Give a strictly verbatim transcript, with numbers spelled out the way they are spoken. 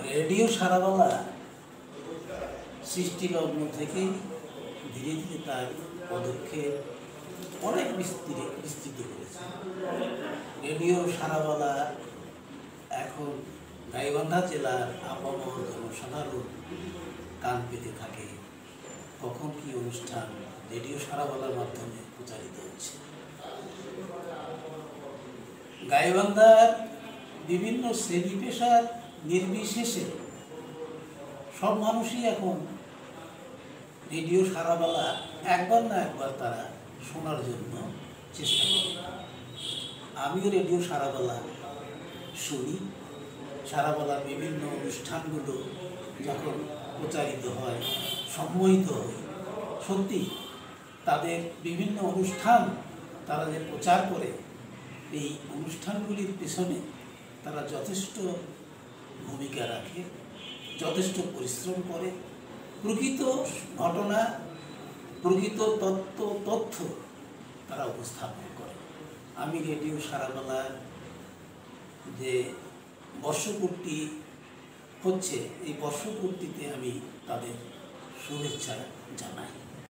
Radio সারাবেলা সৃষ্টিলগ্ন থেকে ধীরে ধীরে তার পদক্ষেপ অনেক বিস্তৃত বিস্তৃত করেছে। রেডিও সারাবেলা এখন গাইবান্ধা জেলার আপামর জনসাধারণ কান পেতে থাকে কখন কি অনুষ্ঠান রেডিও সারাবেলার মাধ্যমে প্রচারিত হচ্ছে। গাইবান্ধার বিভিন্ন শ্রেণী পেশার নির্বিশেষে সব মানুষই এখন রেডিও সারাবেলা একবার না একবার তারা শোনার জন্য চেষ্টা করে। আমিও রেডিও সারাবেলা শুনি। সারাবেলার বিভিন্ন অনুষ্ঠানগুলো যখন প্রচারিত হয়, সম্মোহিত হয়, সত্যি তাদের বিভিন্ন অনুষ্ঠান তারা যে প্রচার করে, এই অনুষ্ঠানগুলির পেছনে তারা যথেষ্ট ভূমিকা রাখে, যথেষ্ট পরিশ্রম করে, প্রকৃত ঘটনা, প্রকৃত তত্ত্ব তথ্য তারা উপস্থাপন করে। আমি রেডিও সারাবেলার যে বর্ষপূর্তি হচ্ছে, এই বর্ষপূর্তিতে আমি তাদের শুভেচ্ছা জানাই।